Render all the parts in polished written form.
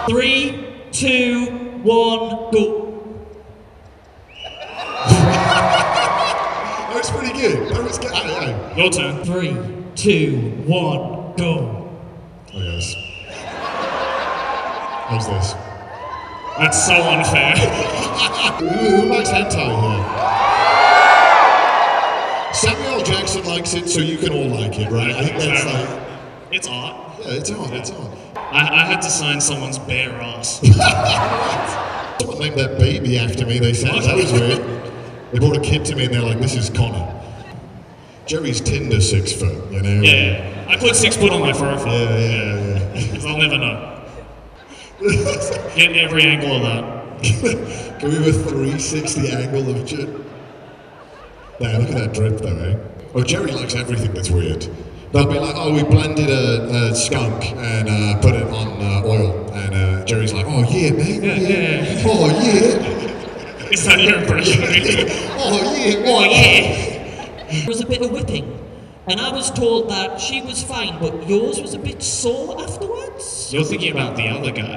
3, 2, 1, go. That was pretty good. That was good. Hey. Your turn. 3, 2, 1, go. Oh yes. How's this? That's so unfair. Who likes hentai here? Samuel L. Jackson likes it, so you can all like it, right? I think that's like... It's art. Yeah, it's on, it's on. I had to sign someone's bare ass. Someone named their baby after me, they said. That was weird. They brought a kid to me and they're like, this is Connor. Jerry's Tinder 6 foot, you know? Yeah, I put 6 foot on my profile. Yeah. Because I'll never know. Get every angle of that. Can we have a 360 angle of Jerry? Nah, look at that drip though, eh? Oh, Jerry likes everything that's weird. They'll be like, oh, we blended a skunk and put it on oil. And Jerry's like, oh yeah, man. Yeah. Oh yeah. Is that your impression? Oh yeah. Oh yeah. There was a bit of whipping. And I was told that she was fine, but yours was a bit sore afterwards? You're thinking about the other guy.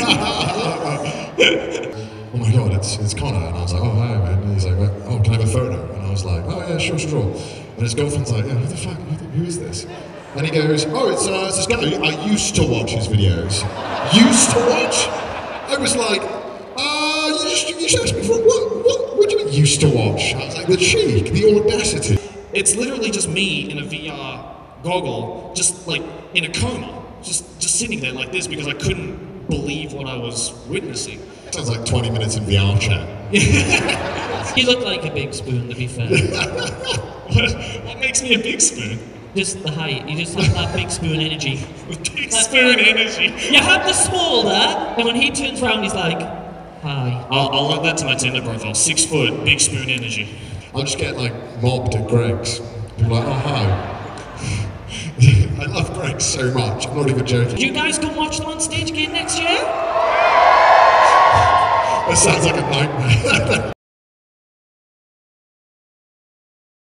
Oh my god, it's Connor. And I was like, oh hi man. And he's like, oh, can I have a photo? And I was like, oh yeah, sure. And his girlfriend's like, yeah, who the fuck, who is this? And he goes, oh, it's this guy. I used to watch his videos. Used to watch? I was like, you should ask me for what do you mean used to watch? I was like, the cheek, the audacity. It's literally just me in a VR goggle, just like in a coma, just sitting there like this because I couldn't believe what I was witnessing. Sounds like 20 minutes in VR chat. You look like a big spoon, to be fair. What makes me a big spoon? Just the height. You just have that big spoon energy. Big spoon energy. You have the small there, and when he turns around, he's like, hi. I'll add that to my Tinder profile. 6 foot, big spoon energy. I'll just get like mobbed at Greg's. People are like, oh hi. I love Greg so much. I'm not even joking. You guys go watch them on stage again next year? That sounds like a nightmare.